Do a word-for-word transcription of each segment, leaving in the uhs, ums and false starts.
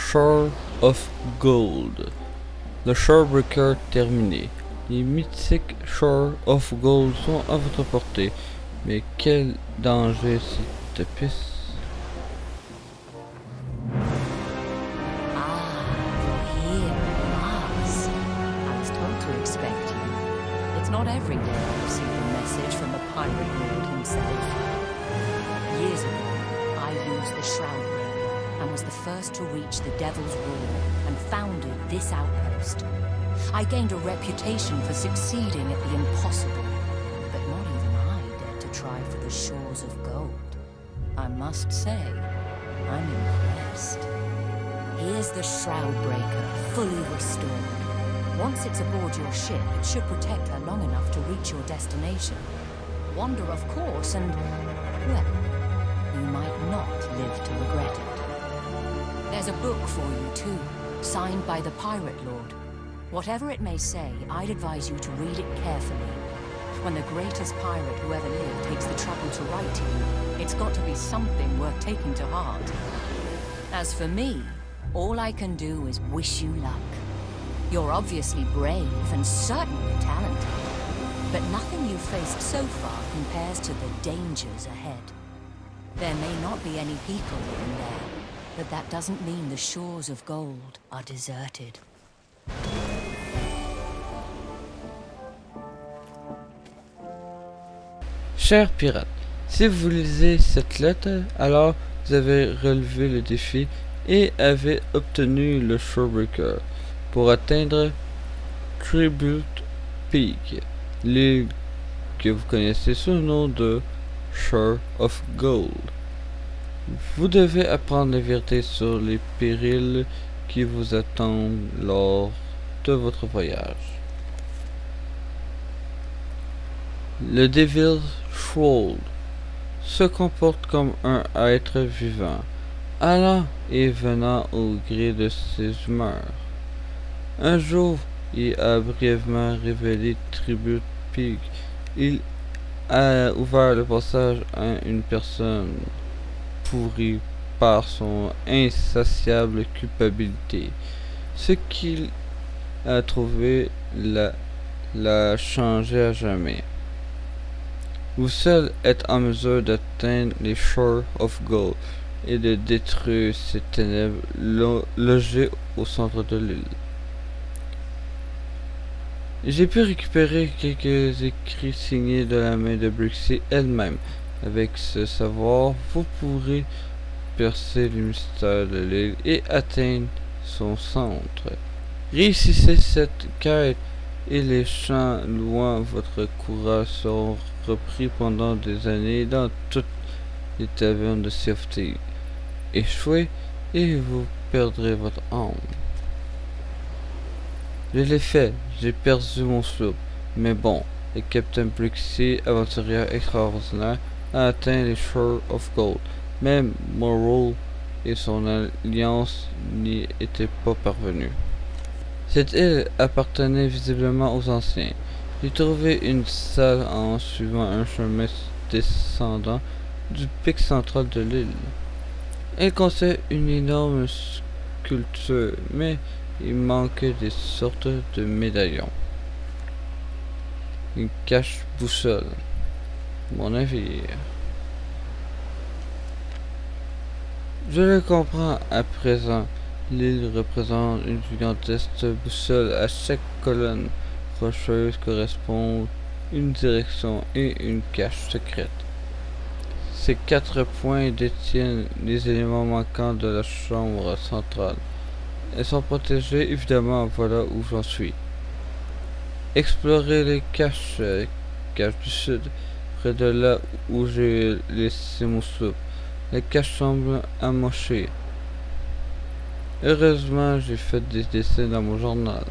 Shore of Gold. Le Shorebreaker terminé. Les mythiques Shore of Gold sont à votre portée. Mais quel danger cette piste! Ah, you're here at last. I was told to expect you. It's not every day I receive a message from the Pirate Lord himself. Years ago, I used the Shroudbreaker and was the first to reach the Devil's Roar and founded this outpost. I gained a reputation for succeeding at the impossible, but not even I dared to try for the shores of gold. I must say, I'm impressed. Here's the Shroudbreaker, fully restored. Once it's aboard your ship, it should protect her long enough to reach your destination. Wander, of course, and, well, you might not live to regret it. There's a book for you, too, signed by the Pirate Lord. Whatever it may say, I'd advise you to read it carefully. When the greatest pirate who ever lived takes the trouble to write to you, it's got to be something worth taking to heart. As for me, all I can do is wish you luck. You're obviously brave and certainly talented, but nothing you've faced so far compares to the dangers ahead. There may not be any people in there, but that doesn't mean the shores of gold are deserted. Cher pirate, si vous lisez cette lettre, alors vous avez relevé le défi et avez obtenu le Shorebreaker pour atteindre Tribute Peak, l'île que vous connaissez sous le nom de Shore of Gold. Vous devez apprendre la vérité sur les périls qui vous attendent lors de votre voyage. Le Devil's Roar se comporte comme un être vivant, allant et venant au gré de ses humeurs. Un jour, il a brièvement révélé Tribute Peak. Il a ouvert le passage à une personne pourrie par son insatiable culpabilité. Ce qu'il a trouvé l'a, l'a changé à jamais. Vous seul êtes en mesure d'atteindre les Shores of Gold et de détruire ces ténèbres lo logées au centre de l'île. J'ai pu récupérer quelques écrits signés de la main de Blixie elle-même. Avec ce savoir, vous pourrez percer le mystère de l'île et atteindre son centre. Réussissez cette quête et les chants louant votre courage seront repris pendant des années dans toutes les tavernes de Sea of Thieves. Échouez et vous perdrez votre âme. Je l'ai fait, j'ai perdu mon sloop, mais bon, le Capitaine Blixie, aventurier extraordinaire, a atteint les Shores of Gold. Même Morrow et son alliance n'y étaient pas parvenus. Cette île appartenait visiblement aux anciens. J'ai trouvé une salle en suivant un chemin descendant du pic central de l'île. Elle contenait une énorme sculpture, mais il manquait des sortes de médaillons. Une cache-boussole. Mon navire. Je le comprends à présent. L'île représente une gigantesque boussole. À chaque colonne rocheuse correspond une direction et une cache secrète. Ces quatre points détiennent les éléments manquants de la chambre centrale. Elles sont protégées, évidemment, voilà où j'en suis. Explorez les caches, euh, caches du sud, près de là où j'ai laissé mon sloop. Les caches semblent amochées. Heureusement, j'ai fait des dessins dans mon journal.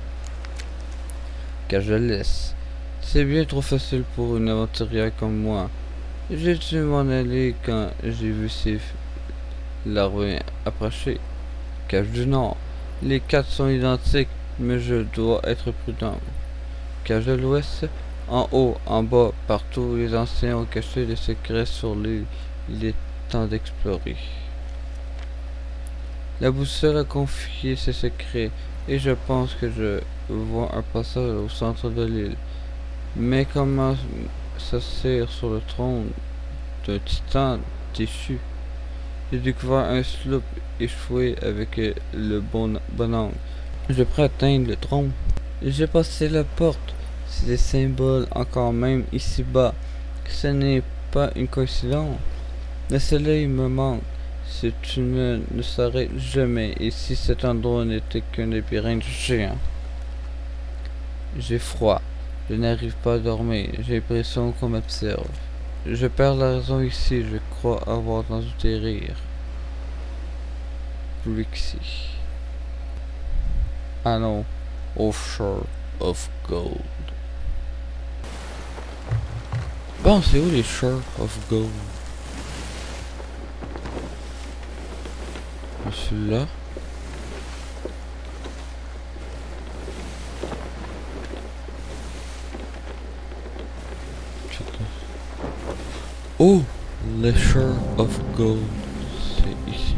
Car je laisse. C'est bien trop facile pour une aventurière comme moi. J'ai dû m'en aller quand j'ai vu ces larves approcher. Cache du Nord. Les quatre sont identiques, mais je dois être prudent. Cache de l'Ouest. En haut, en bas, partout, les anciens ont caché des secrets sur l'île. Il est temps d'explorer. La boussole a confié ses secrets, et je pense que je vois un passage au centre de l'île. Mais comment s'asseoir sur le trône d'un titan déchu? J'ai découvert un sloop échoué avec le bon, bon angle. Je peux atteindre le trône. J'ai passé la porte. C'est des symboles encore même ici-bas. Ce n'est pas une coïncidence. Le soleil me manque. Ce tunnel ne s'arrête jamais. Et si cet endroit n'était qu'un labyrinthe géant? J'ai froid. Je n'arrive pas à dormir. J'ai l'impression qu'on m'observe. Je perds la raison ici. Je crois avoir entendu des rires. Brixie. Ah non. Offshore of Gold. Bon, c'est où les Shore of Gold? Celui-là. Oh, les Shore of Gold. C'est ici.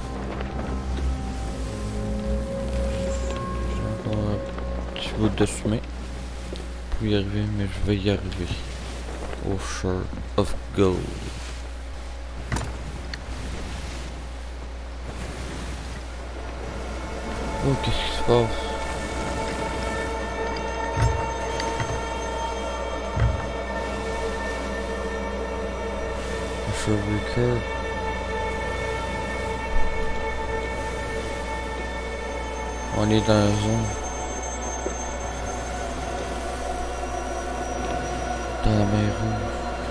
J'ai encore un petit bout de chemin pour y arriver, mais je vais y arriver. Au Shore of Gold. Oh, qu'est-ce qui se passe? Le Shore On est dans la zone. Dans la mer Rouge.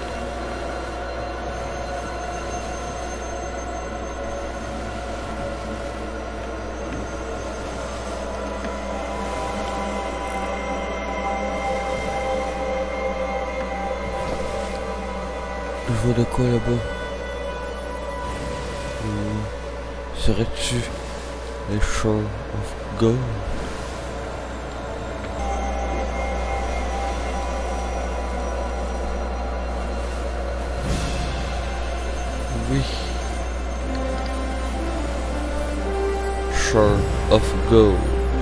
Je vois de quoi là-bas. Euh, Serais-tu les Shore of Gold? Oui. Shore of Gold.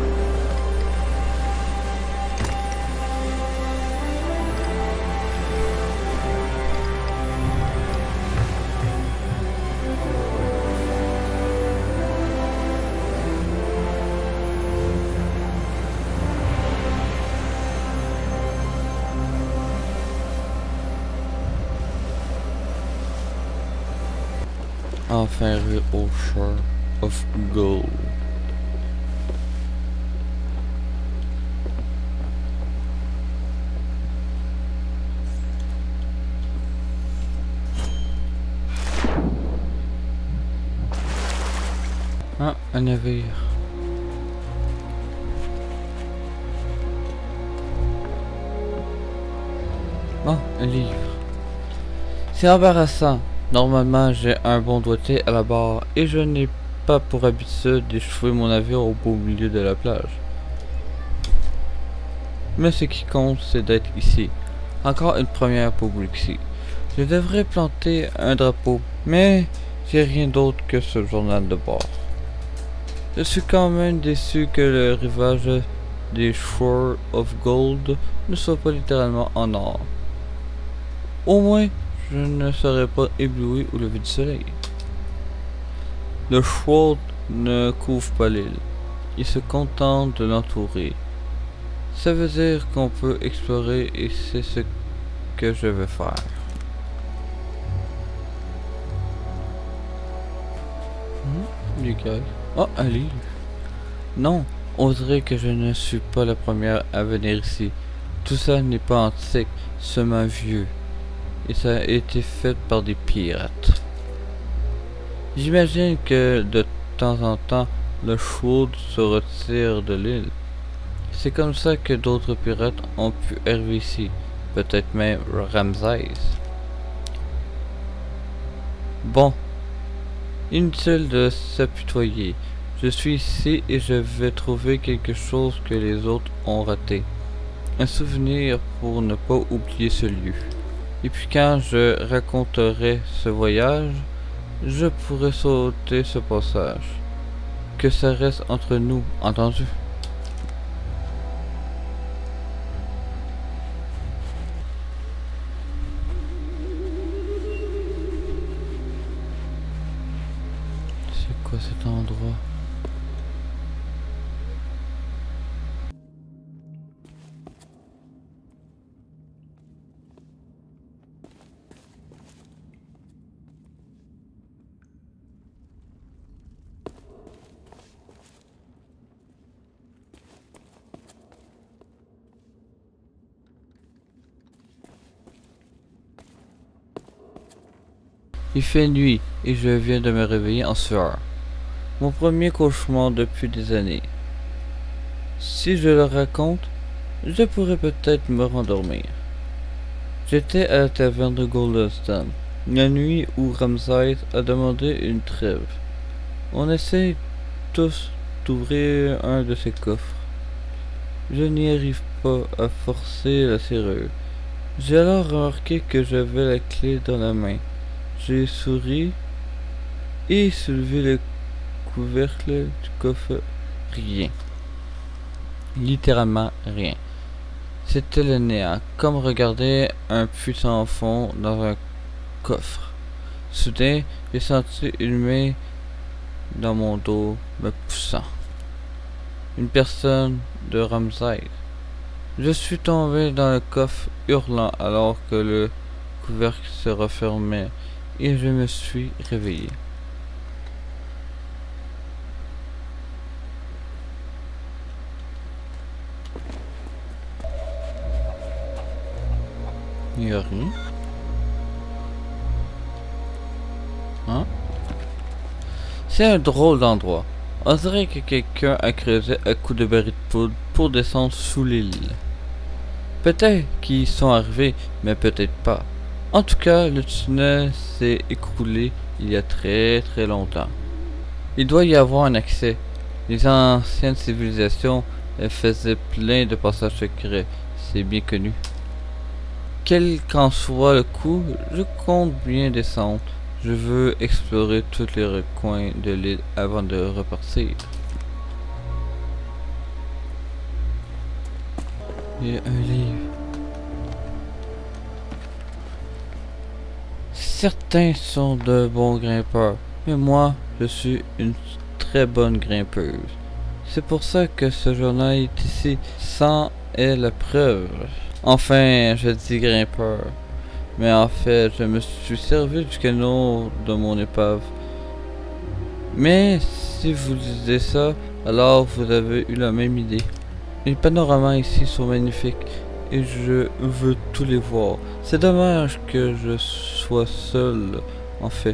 Enfin arrivé au Shore of Gold. Ah, un navire. Oh, un livre. C'est embarrassant. Normalement, j'ai un bon doigté à la barre et je n'ai pas pour habitude d'échouer mon navire au beau milieu de la plage. Mais ce qui compte, c'est d'être ici. Encore une première pour Brixie. Je devrais planter un drapeau, mais j'ai rien d'autre que ce journal de bord. Je suis quand même déçu que le rivage des Shore of Gold ne soit pas littéralement en or. Au moins, je ne serai pas ébloui au lever du soleil. Le Shroud ne couvre pas l'île. Il se contente de l'entourer. Ça veut dire qu'on peut explorer et c'est ce que je vais faire. Hmm, les gars. Oh, un livre. Non, on dirait que je ne suis pas la première à venir ici. Tout ça n'est pas antique, seulement vieux. Et ça a été fait par des pirates. J'imagine que de temps en temps, le Shroud se retire de l'île. C'est comme ça que d'autres pirates ont pu arriver ici. Peut-être même Ramsès. Bon. Inutile de s'apitoyer. Je suis ici et je vais trouver quelque chose que les autres ont raté. Un souvenir pour ne pas oublier ce lieu. Et puis quand je raconterai ce voyage, je pourrai sauter ce passage. que ça reste entre nous, entendu? C'est quoi cet endroit? Il fait nuit et je viens de me réveiller en sueur. Mon premier cauchemar depuis des années. Si je le raconte, je pourrais peut-être me rendormir. J'étais à la taverne de Goldenstone, la nuit où Ramsay a demandé une trêve. On essaie tous d'ouvrir un de ses coffres. Je n'y arrive pas à forcer la serrure. J'ai alors remarqué que j'avais la clé dans la main. J'ai souri et soulevé le couvercle du coffre. Rien. Littéralement rien. C'était le néant, comme regarder un puits sans fond dans un coffre. Soudain, j'ai senti une main dans mon dos me poussant. Une personne de Ramsay. Je suis tombé dans le coffre hurlant alors que le couvercle se refermait et je me suis réveillé. Il n'y a rien. Hein? C'est un drôle d'endroit. On dirait que quelqu'un a creusé à coups de baril de poudre pour descendre sous l'île. Peut-être qu'ils y sont arrivés, mais peut-être pas. En tout cas, le tunnel s'est écoulé il y a très très longtemps. Il doit y avoir un accès. Les anciennes civilisations elles faisaient plein de passages secrets, c'est bien connu. Quel qu'en soit le coup, je compte bien descendre. Je veux explorer tous les recoins de l'île avant de repartir. Il y a un livre. Certains sont de bons grimpeurs, mais moi, je suis une très bonne grimpeuse. C'est pour ça que ce journal est ici. Sans est la preuve. Enfin, je dis grimpeur. Mais en fait, je me suis servi du canot de mon épave. Mais si vous lisez ça, alors vous avez eu la même idée. Les panoramas ici sont magnifiques et je veux tous les voir. C'est dommage que je sois seul, en fait.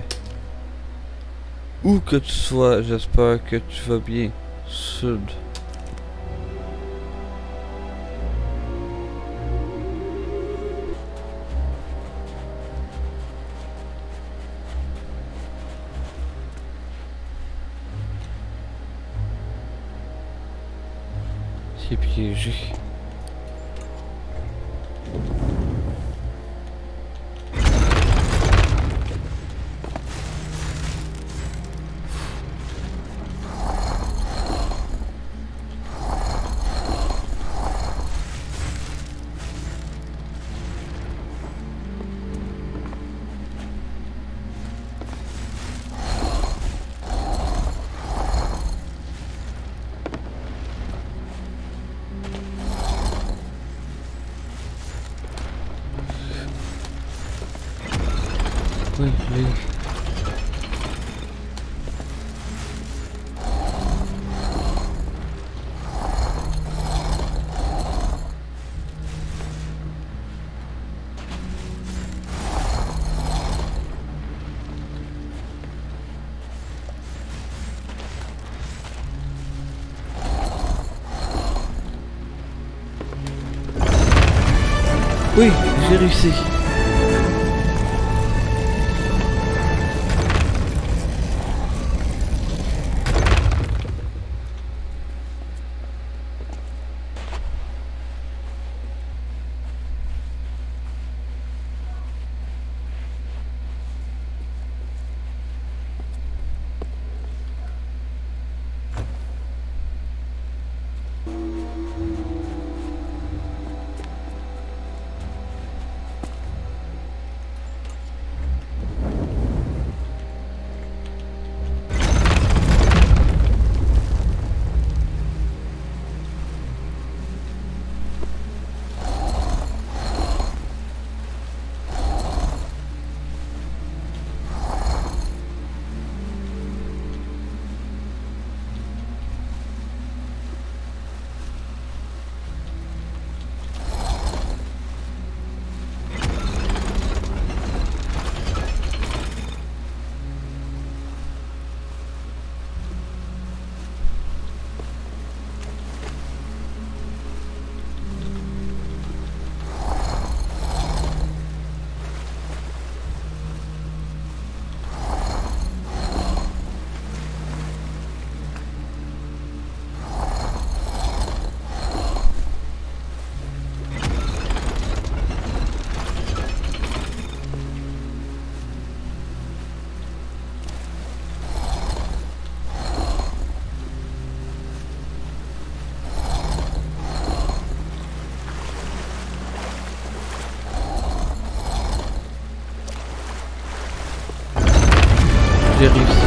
Où que tu sois, j'espère que tu vas bien. Sud. C'est piégé. Oui, oui. Oui, j'ai réussi. j'ai réussi.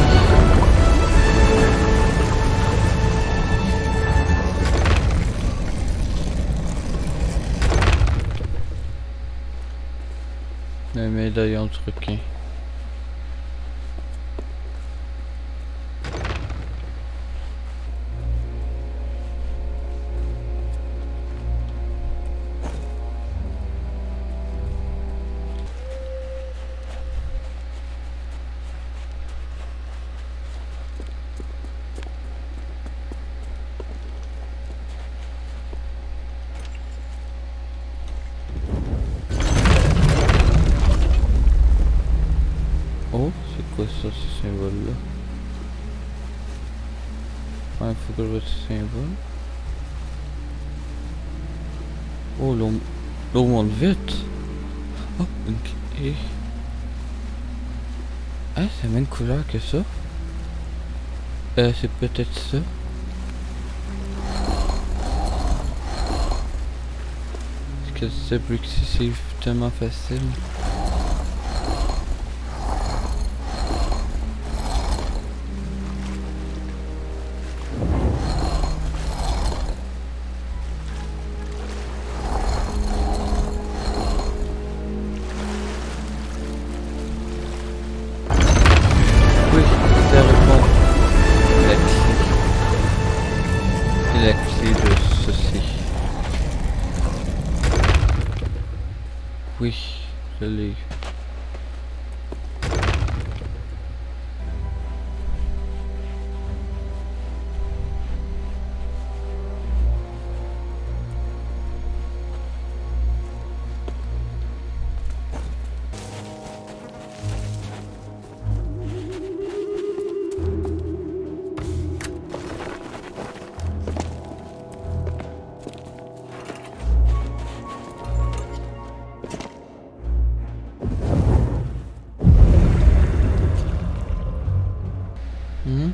Le médaillon du requin. Oh, c'est quoi ça, ce symbole-là? Ouais, il faut que je vois ce symbole. Oh, l'eau l'eau monte vite. Oh, ok. Ah, c'est la même couleur que ça. Euh, c'est peut-être ça. Est-ce que c'est plus que c'est tellement facile? La clé de ceci. Oui, je l'ai. Hmm.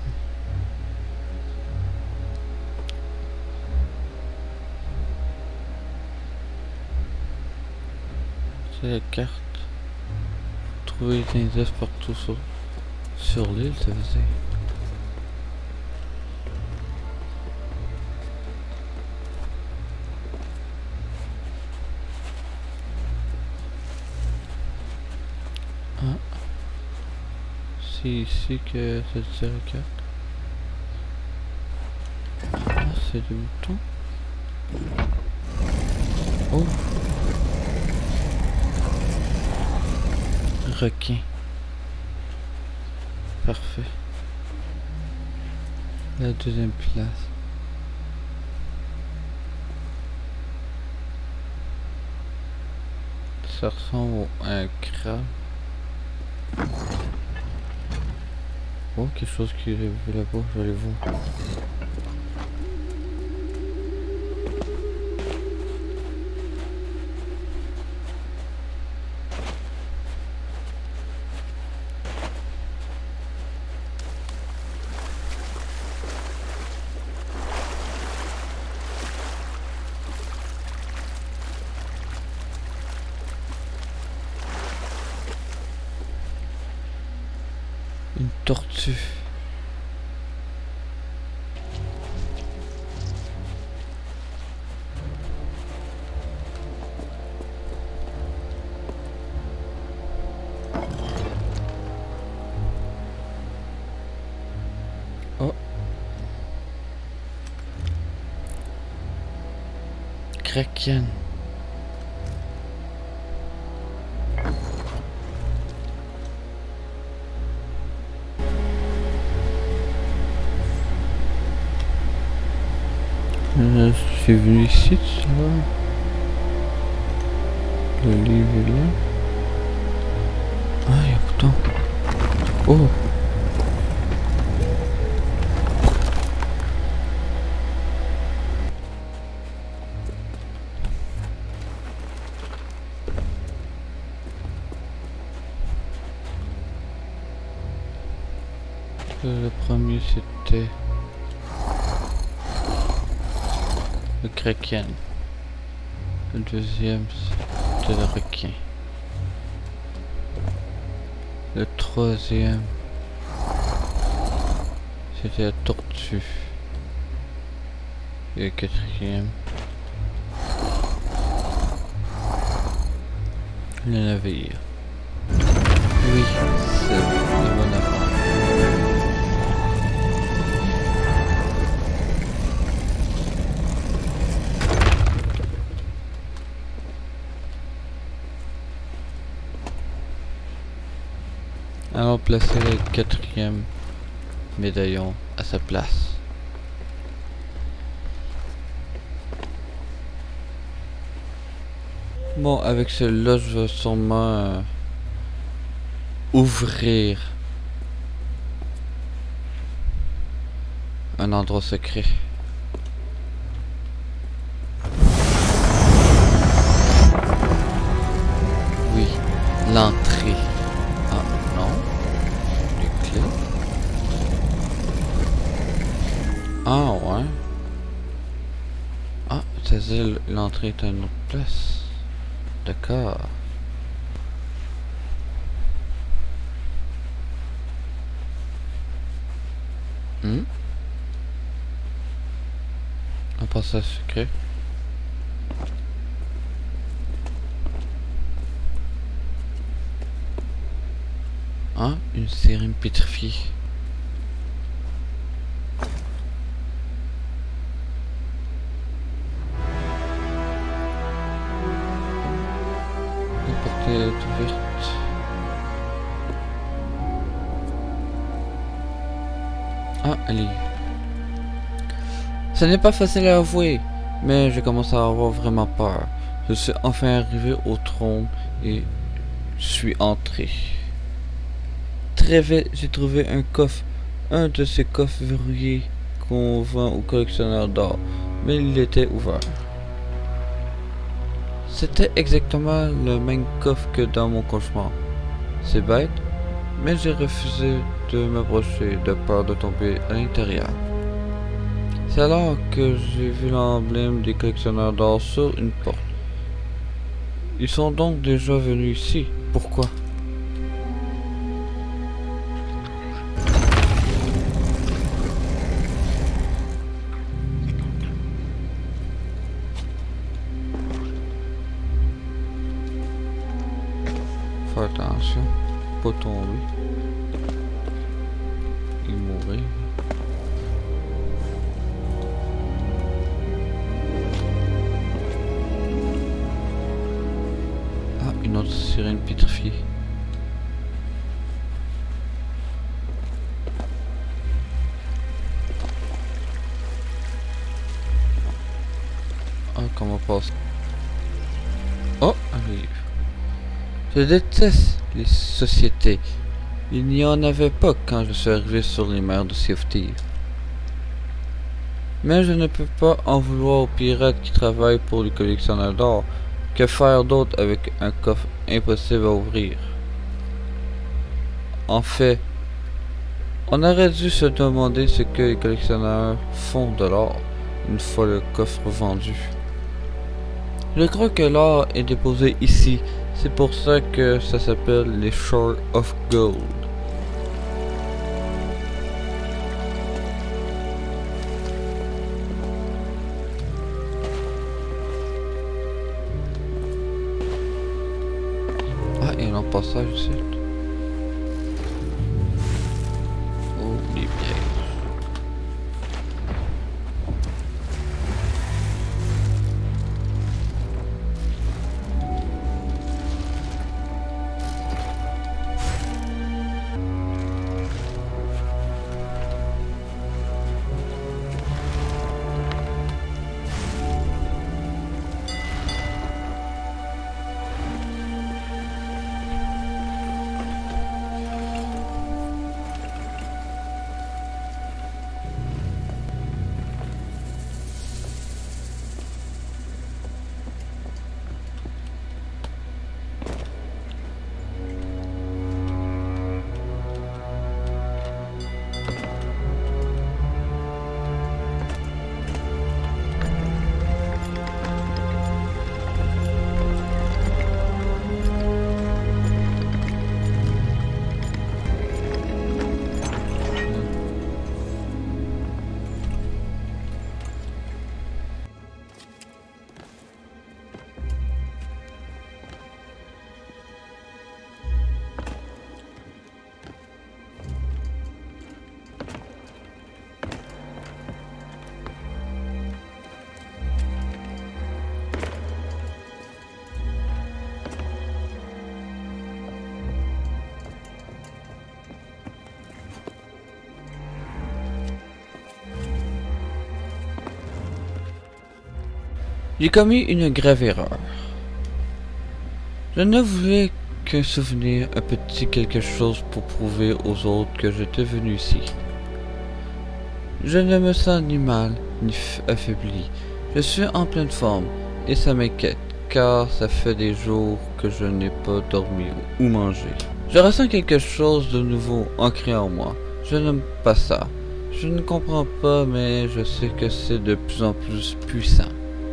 C'est la carte. Faut trouver des indices partout sur, sur l'île, ça veut dire. Ah. C'est ici que ça tire la carte. Ah, c'est des boutons. Oh. Requin. Parfait. La deuxième place. Ça ressemble à un crabe. Oh, quelque chose qui est vu là-bas, je vais aller voir. Une tortue. Oh. Kraken. Euh, je suis venu ici, tu vois. Le livre est là. Ah, il y a un bouton. Oh. Le premier c'était le kraken. Le deuxième c'était le requin. Le troisième C'était la tortue. Et le quatrième. Le navire. Oui, c'est une bonne affaire. Alors placer le quatrième médaillon à sa place. Bon, avec celui-là, je vais sûrement euh, ouvrir un endroit secret. Oui, l'entrée. Ah non, les clés. Ah ouais. Ah, c'est-à-dire l'entrée est à une autre place. D'accord. Hmm? Un passage secret. Ah, une sérine pétrifiée. La porte est ouverte. Ah, elle est... Ce n'est pas facile à avouer, mais je commence à avoir vraiment peur. Je suis enfin arrivé au trône et suis entré. Très vite, j'ai trouvé un coffre, un de ces coffres verrouillés qu'on vend aux collectionneurs d'or, mais il était ouvert. C'était exactement le même coffre que dans mon cauchemar. C'est bête, mais j'ai refusé de m'approcher de peur de tomber à l'intérieur. C'est alors que j'ai vu l'emblème des collectionneurs d'or sur une porte. Ils sont donc déjà venus ici. Pourquoi? Faut attention, pas tomber et mourir. Ah, une autre sirène pétrifiée. Ah, comment passe? Oh, un livre. Je déteste les sociétés. Il n'y en avait pas quand je suis arrivé sur les mers de Sea of Thieves. Mais je ne peux pas en vouloir aux pirates qui travaillent pour les collectionneurs d'or. Que faire d'autre avec un coffre impossible à ouvrir? En fait, on aurait dû se demander ce que les collectionneurs font de l'or une fois le coffre vendu. Je crois que l'or est déposé ici. C'est pour ça que ça s'appelle les Shores of Gold. Ah, il y a un passage ici. Oh, les pièges. J'ai commis une grave erreur. Je ne voulais qu'un souvenir, un petit quelque chose pour prouver aux autres que j'étais venu ici. Je ne me sens ni mal, ni affaibli. Je suis en pleine forme, et ça m'inquiète, car ça fait des jours que je n'ai pas dormi ou mangé. Je ressens quelque chose de nouveau ancré en moi. Je n'aime pas ça. Je ne comprends pas, mais je sais que c'est de plus en plus puissant.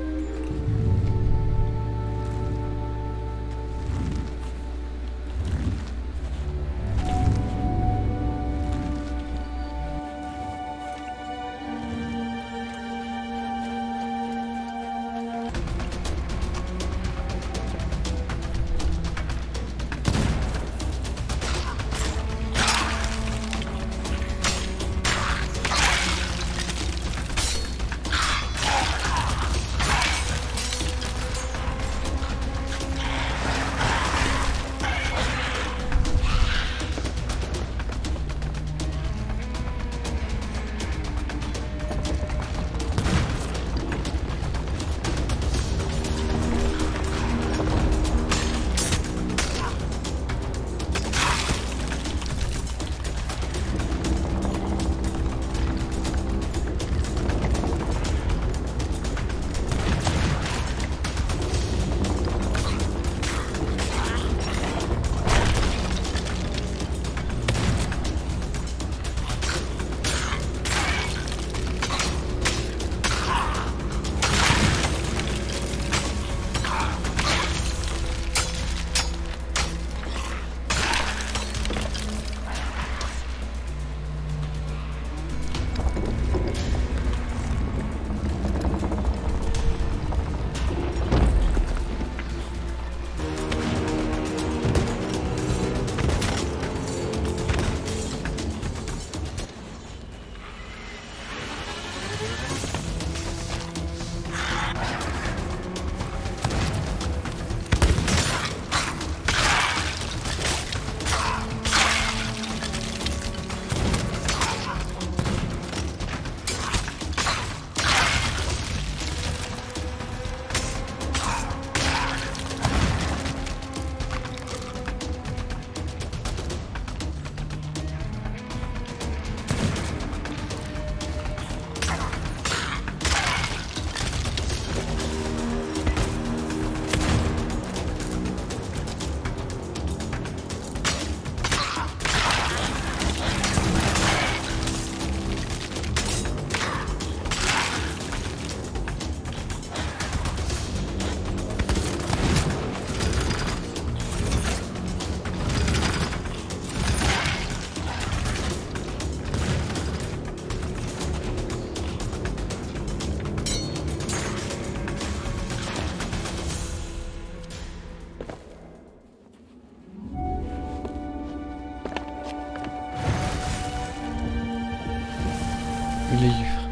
livre.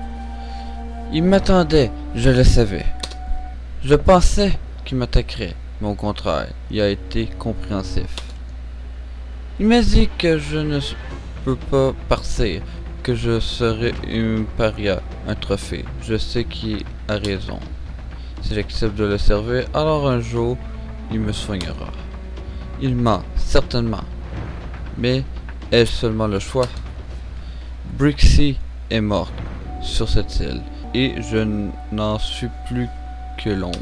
Il m'attendait, je le savais. Je pensais qu'il m'attaquerait, mais au contraire, il a été compréhensif. Il m'a dit que je ne peux pas partir, que je serai une paria, un trophée. Je sais qu'il a raison. Si j'accepte de le servir, alors un jour, il me soignera. Il ment, certainement. Mais ai-je seulement le choix? Brixie est morte sur cette île, et je n'en suis plus que l'ombre.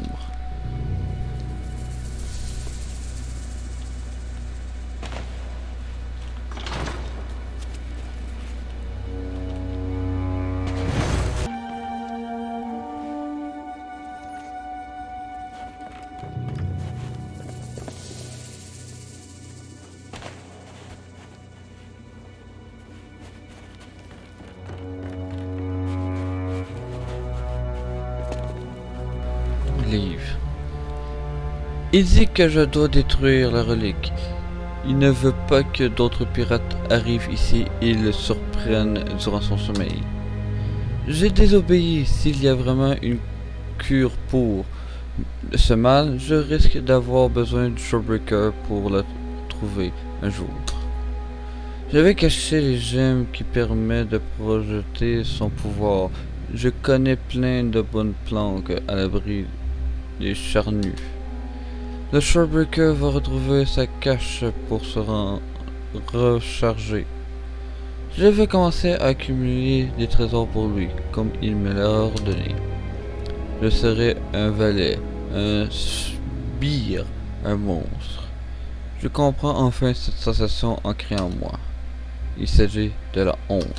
Livre. Il dit que je dois détruire la relique. Il ne veut pas que d'autres pirates arrivent ici et le surprennent durant son sommeil. J'ai désobéi. S'il y a vraiment une cure pour ce mal, je risque d'avoir besoin de Shawbreaker pour la trouver un jour. Je vais cacher les gemmes qui permettent de projeter son pouvoir. Je connais plein de bonnes planques à l'abri les charnues. Le Shorebreaker va retrouver sa cache pour se recharger. Je vais commencer à accumuler des trésors pour lui, comme il me l'a ordonné. Je serai un valet, un sbire, un monstre. Je comprends enfin cette sensation ancrée en moi. Il s'agit de la honte.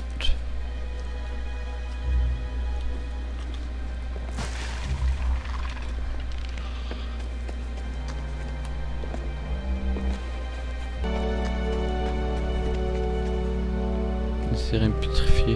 Une sirène pétrifiée.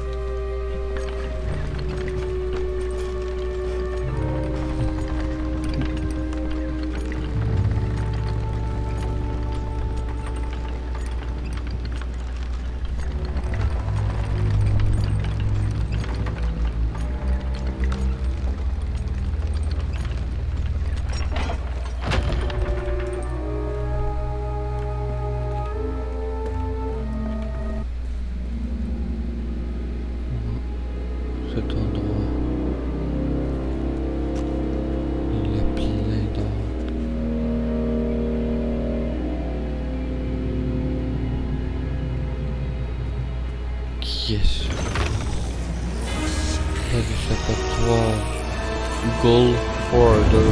Cet endroit, il est plein d'or. Qui est-ce? Pas d'échappatoire. Gold Hoarder.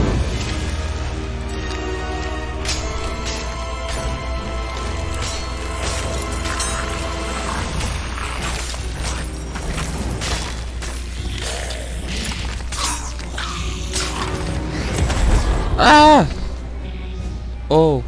Ah! Oh!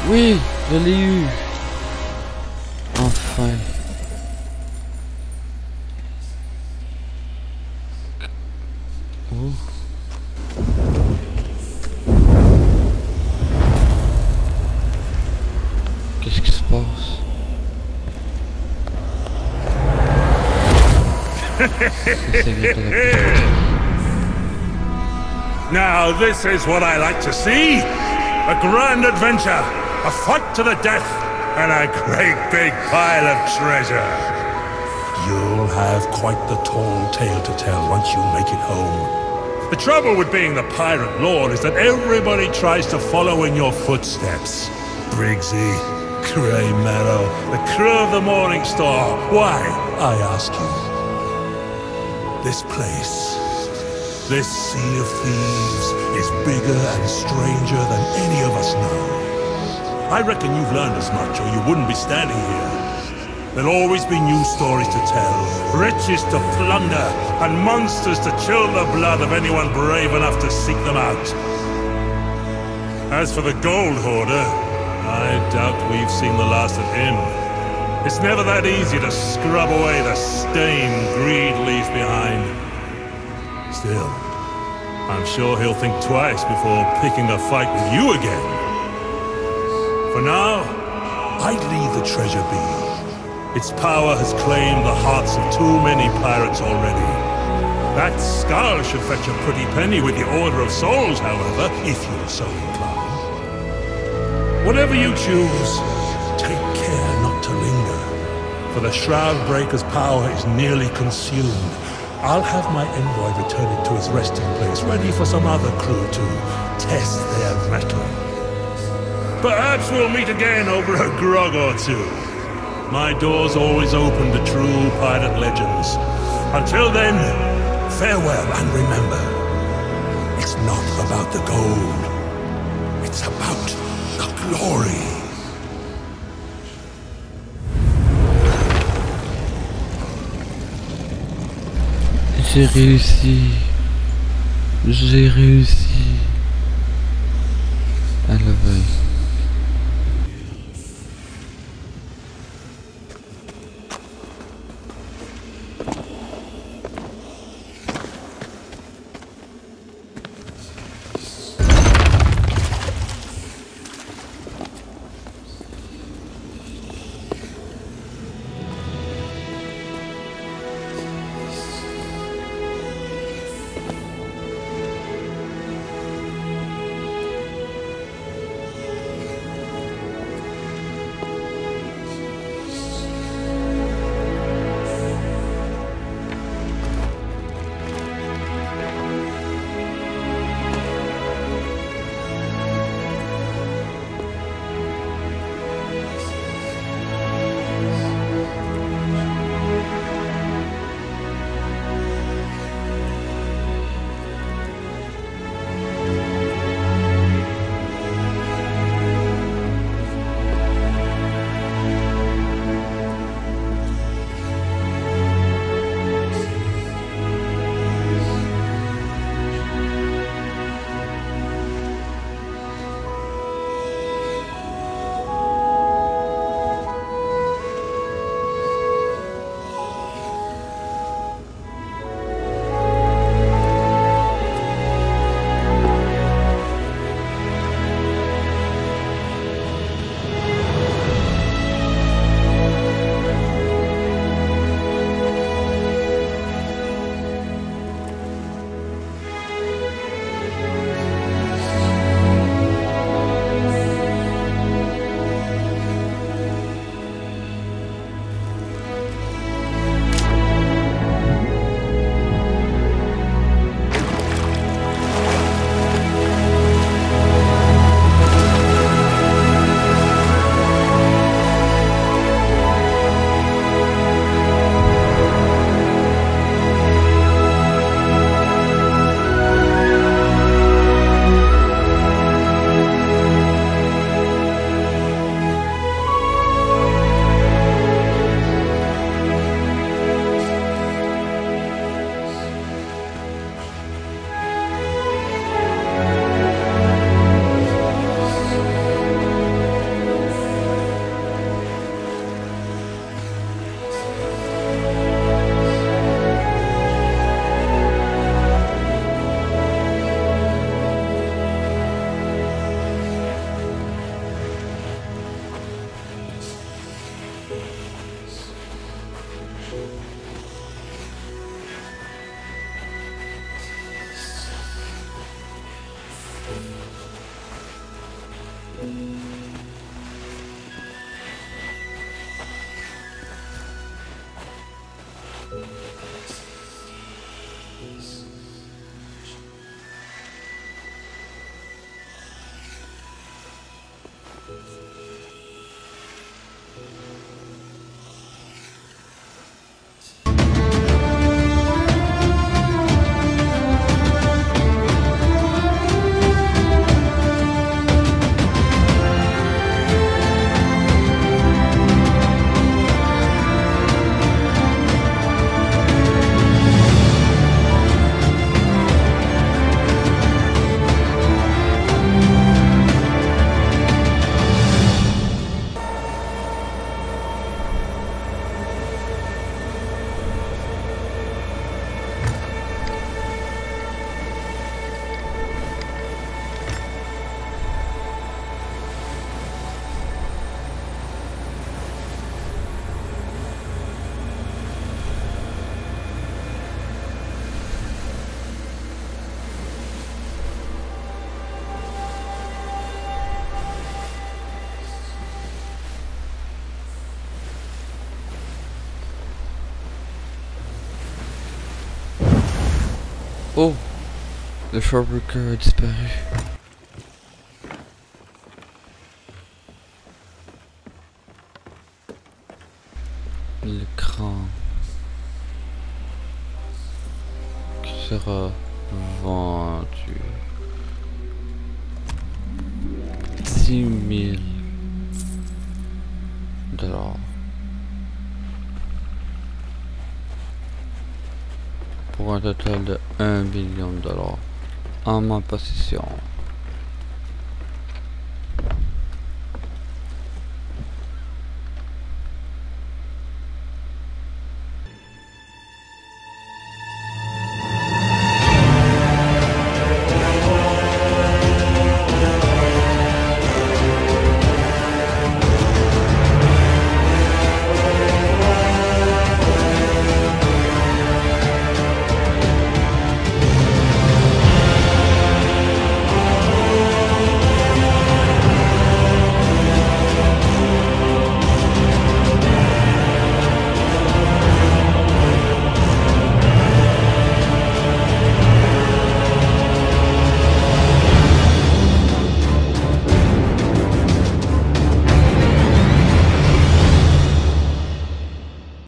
Oui, je l'ai eu. Enfin. Oh. Qu'est-ce qui se passe? Now this is what I like to see. A grand adventure, a fight to the death, and a great big pile of treasure. You'll have quite the tall tale to tell once you make it home. The trouble with being the pirate lord is that everybody tries to follow in your footsteps. Briggsy, Grey Meadow, the crew of the Morning Star. Why, I ask you? This place, this sea of thieves, is bigger and stranger than any of us know. I reckon you've learned as much, or you wouldn't be standing here. There'll always be new stories to tell, riches to plunder, and monsters to chill the blood of anyone brave enough to seek them out. As for the gold hoarder, I doubt we've seen the last of him. It's never that easy to scrub away the stain greed leaves behind. Still, I'm sure he'll think twice before picking a fight with you again. For now, I'd leave the treasure be. Its power has claimed the hearts of too many pirates already. That skull should fetch a pretty penny with the Order of Souls, however, if you're so inclined. Whatever you choose, take care not to linger, for the Shroud Breaker's power is nearly consumed. I'll have my envoy return it to its resting place, ready for some other crew to test their mettle. Perhaps we'll meet again over a grog or two. My door's always open to true pirate legends. Until then, farewell, and remember, it's not about the gold. It's about the glory. J'ai réussi. J'ai réussi. À la veille. Oh, le Shawbreaker a disparu. L'écran qui sera vendu dix mille dollars. Pour un total de un million de dollars en ma possession.